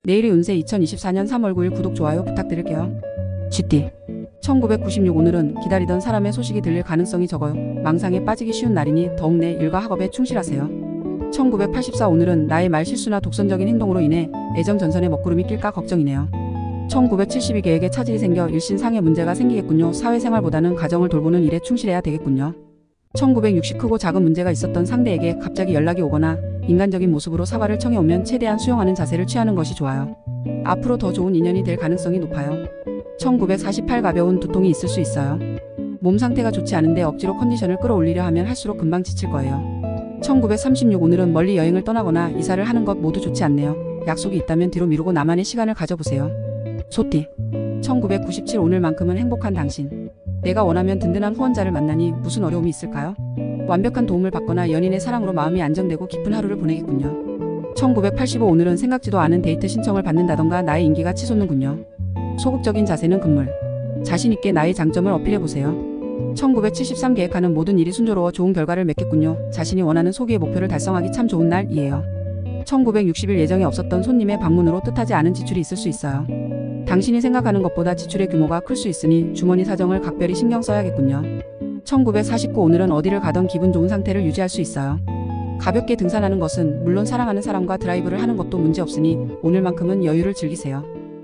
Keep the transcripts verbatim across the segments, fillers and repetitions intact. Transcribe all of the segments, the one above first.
내일의 운세 이천이십사 년 삼월 구일 구독 좋아요 부탁드릴게요. 쥐띠. 천구백구십육 오늘은 기다리던 사람의 소식이 들릴 가능성이 적어요. 망상에 빠지기 쉬운 날이니 더욱 내 일과 학업에 충실하세요. 천구백팔십사 오늘은 나의 말 실수나 독선적인 행동으로 인해 애정 전선에 먹구름이 낄까 걱정이네요. 천구백칠십이 계획에 차질이 생겨 일신상의 문제가 생기겠군요. 사회생활보다는 가정을 돌보는 일에 충실해야 되겠군요. 천구백육십 크고 작은 문제가 있었던 상대에게 갑자기 연락이 오거나 인간적인 모습으로 사과를 청해오면 최대한 수용하는 자세를 취하는 것이 좋아요. 앞으로 더 좋은 인연이 될 가능성이 높아요. 천구백사십팔 가벼운 두통이 있을 수 있어요. 몸 상태가 좋지 않은데 억지로 컨디션을 끌어올리려 하면 할수록 금방 지칠 거예요. 천구백삼십육 오늘은 멀리 여행을 떠나거나 이사를 하는 것 모두 좋지 않네요. 약속이 있다면 뒤로 미루고 나만의 시간을 가져보세요. 소띠. 천구백구십칠 오늘만큼은 행복한 당신. 내가 원하면 든든한 후원자를 만나니 무슨 어려움이 있을까요? 완벽한 도움을 받거나 연인의 사랑으로 마음이 안정되고 기쁜 하루를 보내겠군요. 천구백팔십오 오늘은 생각지도 않은 데이트 신청을 받는다던가 나의 인기가 치솟는군요. 소극적인 자세는 금물. 자신있게 나의 장점을 어필해보세요. 천구백칠십삼 계획하는 모든 일이 순조로워 좋은 결과를 맺겠군요. 자신이 원하는 소기의 목표를 달성하기 참 좋은 날이에요. 천구백육십 일 예정에 없었던 손님의 방문으로 뜻하지 않은 지출이 있을 수 있어요. 당신이 생각하는 것보다 지출의 규모가 클 수 있으니 주머니 사정을 각별히 신경 써야겠군요. 천구백사십구 오늘은 어디를 가던 기분 좋은 상태를 유지할 수 있어요. 가볍게 등산하는 것은 물론 사랑하는 사람과 드라이브를 하는 것도 문제없으니 오늘만큼은 여유를 즐기세요.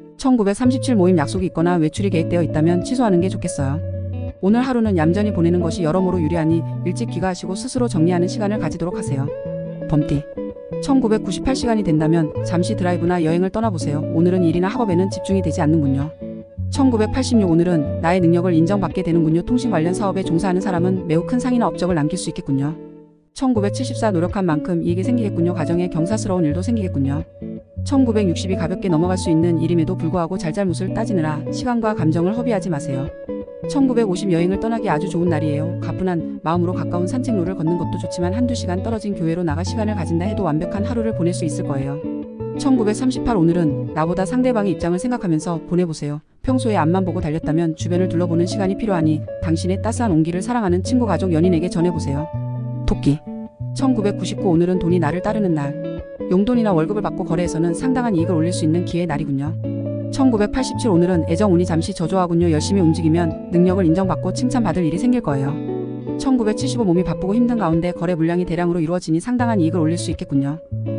천구백삼십칠 모임 약속이 있거나 외출이 계획되어 있다면 취소하는 게 좋겠어요. 오늘 하루는 얌전히 보내는 것이 여러모로 유리하니 일찍 귀가하시고 스스로 정리하는 시간을 가지도록 하세요. 범띠. 천구백구십팔 시간이 된다면 잠시 드라이브나 여행을 떠나보세요. 오늘은 일이나 학업에는 집중이 되지 않는군요. 천구백팔십육 오늘은 나의 능력을 인정받게 되는군요. 통신 관련 사업에 종사하는 사람은 매우 큰 상이나 업적을 남길 수 있겠군요. 천구백칠십사 노력한 만큼 이익이 생기겠군요. 가정에 경사스러운 일도 생기겠군요. 천구백육십이 가볍게 넘어갈 수 있는 일임에도 불구하고 잘잘못을 따지느라 시간과 감정을 허비하지 마세요. 천구백오십 여행을 떠나기 아주 좋은 날이에요. 가뿐한 마음으로 가까운 산책로를 걷는 것도 좋지만 한두 시간 떨어진 교회로 나가 시간을 가진다 해도 완벽한 하루를 보낼 수 있을 거예요. 천구백삼십팔 오늘은 나보다 상대방의 입장을 생각하면서 보내보세요. 평소에 앞만 보고 달렸다면 주변을 둘러보는 시간이 필요하니 당신의 따스한 온기를 사랑하는 친구, 가족, 연인에게 전해보세요. 토끼. 천구백구십구 오늘은 돈이 나를 따르는 날. 용돈이나 월급을 받고 거래에서는 상당한 이익을 올릴 수 있는 기회의 날이군요. 천구백팔십칠 오늘은 애정운이 잠시 저조하군요. 열심히 움직이면 능력을 인정받고 칭찬받을 일이 생길 거예요. 천구백칠십오 몸이 바쁘고 힘든 가운데 거래 물량이 대량으로 이루어지니 상당한 이익을 올릴 수 있겠군요.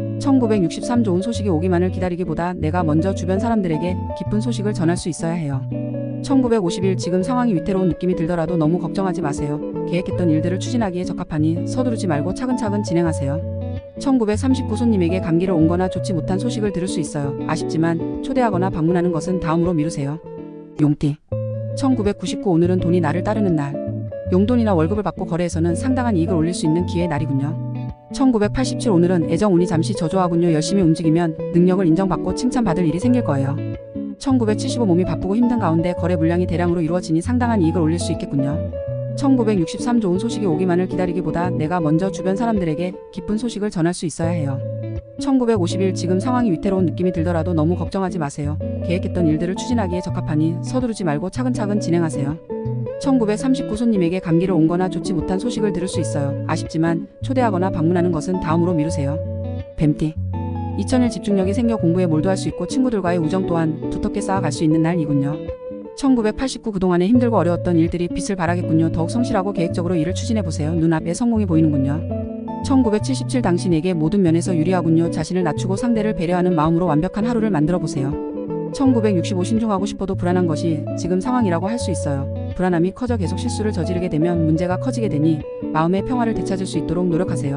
천구백육십삼 좋은 소식이 오기만을 기다리기보다 내가 먼저 주변 사람들에게 기쁜 소식을 전할 수 있어야 해요. 천구백오십일 지금 상황이 위태로운 느낌이 들더라도 너무 걱정하지 마세요. 계획했던 일들을 추진하기에 적합하니 서두르지 말고 차근차근 진행하세요. 천구백삼십구 손님에게 감기를 온거나 좋지 못한 소식을 들을 수 있어요. 아쉽지만 초대하거나 방문하는 것은 다음으로 미루세요. 용띠. 천구백구십구 오늘은 돈이 나를 따르는 날. 용돈이나 월급을 받고 거래에서는 상당한 이익을 올릴 수 있는 기회의 날이군요. 천구백팔십칠 오늘은 애정운이 잠시 저조하군요. 열심히 움직이면 능력을 인정받고 칭찬받을 일이 생길 거예요. 천구백칠십오 몸이 바쁘고 힘든 가운데 거래 물량이 대량으로 이루어지니 상당한 이익을 올릴 수 있겠군요. 천구백육십삼 좋은 소식이 오기만을 기다리기보다 내가 먼저 주변 사람들에게 기쁜 소식을 전할 수 있어야 해요. 천구백오십일 지금 상황이 위태로운 느낌이 들더라도 너무 걱정하지 마세요. 계획했던 일들을 추진하기에 적합하니 서두르지 말고 차근차근 진행하세요. 천구백삼십구 손님에게 감기를 온거나 좋지 못한 소식을 들을 수 있어요. 아쉽지만 초대하거나 방문하는 것은 다음으로 미루세요. 뱀띠. 이천일 집중력이 생겨 공부에 몰두할 수 있고 친구들과의 우정 또한 두텁게 쌓아갈 수 있는 날이군요. 천구백팔십구 그동안에 힘들고 어려웠던 일들이 빛을 발하겠군요. 더욱 성실하고 계획적으로 일을 추진해보세요. 눈앞에 성공이 보이는군요. 천구백칠십칠 당신에게 모든 면에서 유리하군요. 자신을 낮추고 상대를 배려하는 마음으로 완벽한 하루를 만들어보세요. 천구백육십오 신중하고 싶어도 불안한 것이 지금 상황이라고 할 수 있어요. 불안함이 커져 계속 실수를 저지르게 되면 문제가 커지게 되니 마음의 평화를 되찾을 수 있도록 노력하세요.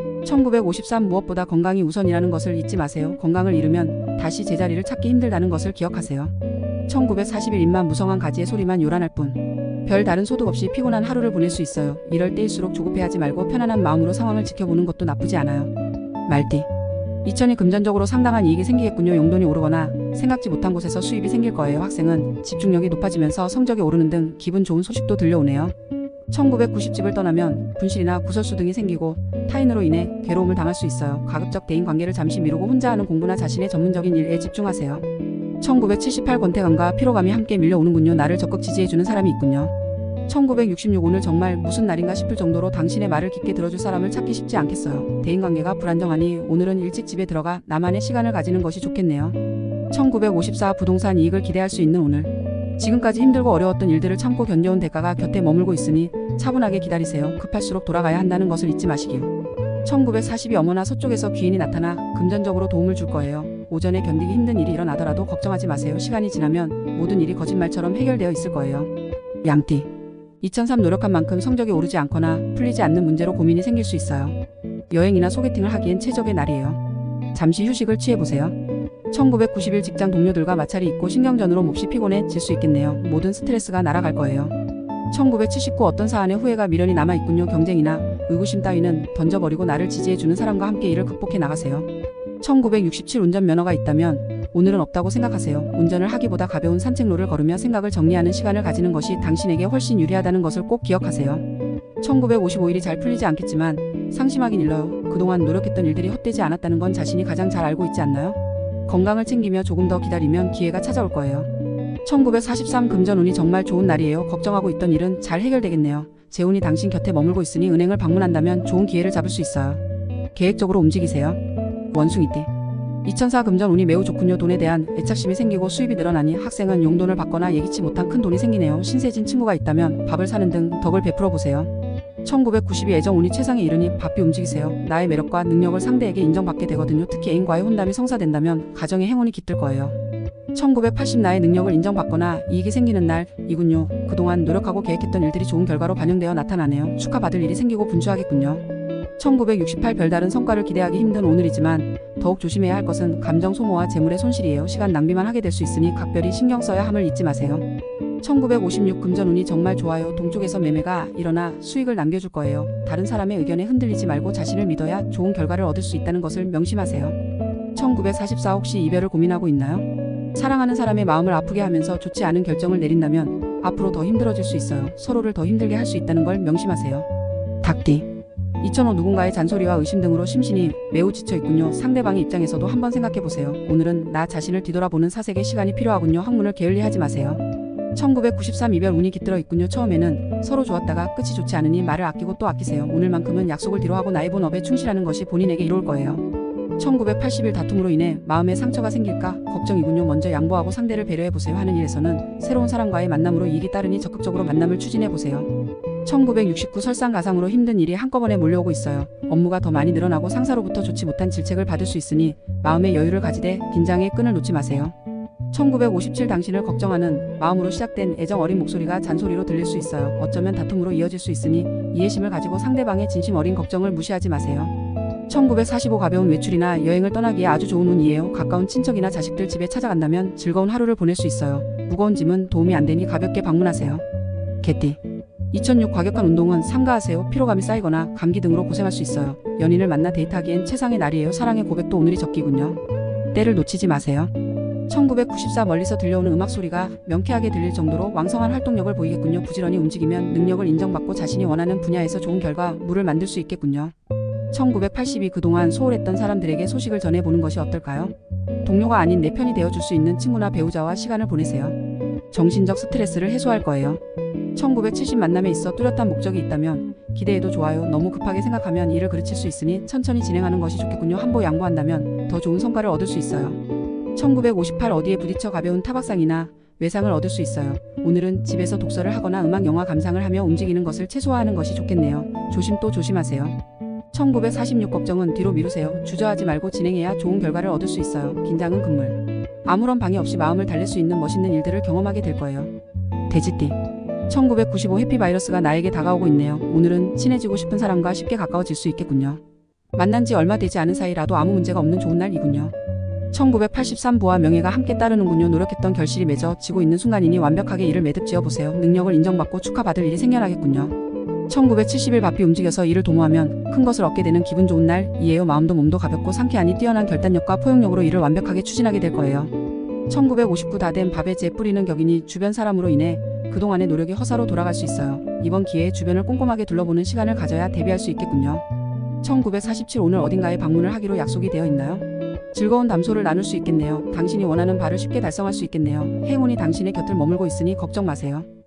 천구백오십삼 무엇보다 건강이 우선이라는 것을 잊지 마세요. 건강을 잃으면 다시 제자리를 찾기 힘들다는 것을 기억하세요. 천구백사십일 입만 무성한 가지의 소리만 요란할 뿐 별 다른 소득 없이 피곤한 하루를 보낼 수 있어요. 이럴 때일수록 조급해하지 말고 편안한 마음으로 상황을 지켜보는 것도 나쁘지 않아요. 말띠. 이천이 금전적으로 상당한 이익이 생기겠군요. 용돈이 오르거나 생각지 못한 곳에서 수입이 생길 거예요. 학생은 집중력이 높아지면서 성적이 오르는 등 기분 좋은 소식도 들려오네요. 천구백구십 집을 떠나면 분실이나 구설수 등이 생기고 타인으로 인해 괴로움을 당할 수 있어요. 가급적 대인관계를 잠시 미루고 혼자 하는 공부나 자신의 전문적인 일에 집중하세요. 천구백칠십팔 권태감과 피로감이 함께 밀려오는군요. 나를 적극 지지해주는 사람이 있군요. 천구백육십육 오늘 정말 무슨 날인가 싶을 정도로 당신의 말을 깊게 들어줄 사람을 찾기 쉽지 않겠어요. 대인관계가 불안정하니 오늘은 일찍 집에 들어가 나만의 시간을 가지는 것이 좋겠네요. 천구백오십사 부동산 이익을 기대할 수 있는 오늘. 지금까지 힘들고 어려웠던 일들을 참고 견뎌온 대가가 곁에 머물고 있으니 차분하게 기다리세요. 급할수록 돌아가야 한다는 것을 잊지 마시길. 천구백사십이 어머나 서쪽에서 귀인이 나타나 금전적으로 도움을 줄 거예요. 오전에 견디기 힘든 일이 일어나더라도 걱정하지 마세요. 시간이 지나면 모든 일이 거짓말처럼 해결되어 있을 거예요. 양띠. 이천삼 노력한 만큼 성적이 오르지 않거나 풀리지 않는 문제로 고민이 생길 수 있어요. 여행이나 소개팅을 하기엔 최적의 날이에요. 잠시 휴식을 취해보세요. 천구백구십일 직장 동료들과 마찰이 있고 신경전으로 몹시 피곤해질 수 있겠네요. 모든 스트레스가 날아갈 거예요. 천구백칠십구 어떤 사안에 후회가 미련이 남아있군요. 경쟁이나 의구심 따위는 던져버리고 나를 지지해주는 사람과 함께 이를 극복해 나가세요. 천구백육십칠 운전면허가 있다면 오늘은 없다고 생각하세요. 운전을 하기보다 가벼운 산책로를 걸으며 생각을 정리하는 시간을 가지는 것이 당신에게 훨씬 유리하다는 것을 꼭 기억하세요. 천구백오십오 일이 잘 풀리지 않겠지만 상심하긴 일러요. 그동안 노력했던 일들이 헛되지 않았다는 건 자신이 가장 잘 알고 있지 않나요? 건강을 챙기며 조금 더 기다리면 기회가 찾아올 거예요. 천구백사십삼 금전운이 정말 좋은 날이에요. 걱정하고 있던 일은 잘 해결되겠네요. 재운이 당신 곁에 머물고 있으니 은행을 방문한다면 좋은 기회를 잡을 수 있어요. 계획적으로 움직이세요. 원숭이띠. 이천사 금전운이 매우 좋군요. 돈에 대한 애착심이 생기고 수입이 늘어나니 학생은 용돈을 받거나 예기치 못한 큰 돈이 생기네요. 신세진 친구가 있다면 밥을 사는 등 덕을 베풀어 보세요. 천구백구십이 애정운이 최상에 이르니 바삐 움직이세요. 나의 매력과 능력을 상대에게 인정받게 되거든요. 특히 애인과의 혼담이 성사된다면 가정의 행운이 깃들 거예요. 천구백팔십 나의 능력을 인정받거나 이익이 생기는 날이군요. 그동안 노력하고 계획했던 일들이 좋은 결과로 반영되어 나타나네요. 축하받을 일이 생기고 분주하겠군요. 천구백육십팔 별다른 성과를 기대하기 힘든 오늘이지만 더욱 조심해야 할 것은 감정 소모와 재물의 손실이에요. 시간 낭비만 하게 될 수 있으니 각별히 신경 써야 함을 잊지 마세요. 천구백오십육 금전운이 정말 좋아요. 동쪽에서 매매가 일어나 수익을 남겨줄 거예요. 다른 사람의 의견에 흔들리지 말고 자신을 믿어야 좋은 결과를 얻을 수 있다는 것을 명심하세요. 천구백사십사 혹시 이별을 고민하고 있나요? 사랑하는 사람의 마음을 아프게 하면서 좋지 않은 결정을 내린다면 앞으로 더 힘들어질 수 있어요. 서로를 더 힘들게 할 수 있다는 걸 명심하세요. 닭띠. 이천오 누군가의 잔소리와 의심 등으로 심신이 매우 지쳐있군요. 상대방의 입장에서도 한번 생각해보세요. 오늘은 나 자신을 뒤돌아보는 사색의 시간이 필요하군요. 학문을 게을리하지 마세요. 천구백구십삼 이별 운이 깃들어 있군요. 처음에는 서로 좋았다가 끝이 좋지 않으니 말을 아끼고 또 아끼세요. 오늘만큼은 약속을 뒤로하고 나의 본업에 충실하는 것이 본인에게 이로울 거예요. 천구백팔십일 다툼으로 인해 마음에 상처가 생길까 걱정이군요. 먼저 양보하고 상대를 배려해보세요. 하는 일에서는 새로운 사람과의 만남으로 이익이 따르니 적극적으로 만남을 추진해보세요. 천구백육십구 설상가상으로 힘든 일이 한꺼번에 몰려오고 있어요. 업무가 더 많이 늘어나고 상사로부터 좋지 못한 질책을 받을 수 있으니 마음의 여유를 가지되 긴장의 끈을 놓지 마세요. 천구백오십칠 당신을 걱정하는 마음으로 시작된 애정 어린 목소리가 잔소리로 들릴 수 있어요. 어쩌면 다툼으로 이어질 수 있으니 이해심을 가지고 상대방의 진심 어린 걱정을 무시하지 마세요. 천구백사십오 가벼운 외출이나 여행을 떠나기에 아주 좋은 운이에요. 가까운 친척이나 자식들 집에 찾아간다면 즐거운 하루를 보낼 수 있어요. 무거운 짐은 도움이 안 되니 가볍게 방문하세요. 개띠. 이천육 과격한 운동은 삼가하세요. 피로감이 쌓이거나 감기 등으로 고생할 수 있어요. 연인을 만나 데이트하기엔 최상의 날이에요. 사랑의 고백도 오늘이 적기군요. 때를 놓치지 마세요. 천구백구십사 멀리서 들려오는 음악 소리가 명쾌하게 들릴 정도로 왕성한 활동력을 보이겠군요. 부지런히 움직이면 능력을 인정받고 자신이 원하는 분야에서 좋은 결과물을 만들 수 있겠군요. 천구백팔십이 그동안 소홀했던 사람들에게 소식을 전해보는 것이 어떨까요? 동료가 아닌 내 편이 되어줄 수 있는 친구나 배우자와 시간을 보내세요. 정신적 스트레스를 해소할 거예요. 천구백칠십 만남에 있어 뚜렷한 목적이 있다면 기대해도 좋아요. 너무 급하게 생각하면 일을 그르칠 수 있으니 천천히 진행하는 것이 좋겠군요. 한보 양보한다면 더 좋은 성과를 얻을 수 있어요. 천구백오십팔 어디에 부딪혀 가벼운 타박상이나 외상을 얻을 수 있어요. 오늘은 집에서 독서를 하거나 음악 영화 감상을 하며 움직이는 것을 최소화하는 것이 좋겠네요. 조심 또 조심하세요. 천구백사십육 걱정은 뒤로 미루세요. 주저하지 말고 진행해야 좋은 결과를 얻을 수 있어요. 긴장은 금물. 아무런 방해 없이 마음을 달랠 수 있는 멋있는 일들을 경험하게 될 거예요. 돼지띠. 천구백구십오 해피바이러스가 나에게 다가오고 있네요. 오늘은 친해지고 싶은 사람과 쉽게 가까워질 수 있겠군요. 만난 지 얼마 되지 않은 사이라도 아무 문제가 없는 좋은 날이군요. 천구백팔십삼 부와 명예가 함께 따르는군요. 노력했던 결실이 맺어지고 있는 순간이니 완벽하게 이를 매듭지어 보세요. 능력을 인정받고 축하받을 일이 생겨나겠군요. 천구백칠십 일 바삐 움직여서 일을 도모하면 큰 것을 얻게 되는 기분 좋은 날이에요. 마음도 몸도 가볍고 상쾌하니 뛰어난 결단력과 포용력으로 일을 완벽하게 추진하게 될 거예요. 천구백오십구 다 된 밥에 재 뿌리는 격이니 주변 사람으로 인해 그동안의 노력이 허사로 돌아갈 수 있어요. 이번 기회에 주변을 꼼꼼하게 둘러보는 시간을 가져야 대비할 수 있겠군요. 천구백사십칠 오늘 어딘가에 방문을 하기로 약속이 되어 있나요? 즐거운 담소를 나눌 수 있겠네요. 당신이 원하는 바를 쉽게 달성할 수 있겠네요. 행운이 당신의 곁을 머물고 있으니 걱정 마세요.